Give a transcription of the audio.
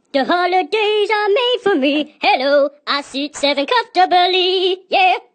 The holidays are made for me. Hello, I sit 7 comfortably. Yeah.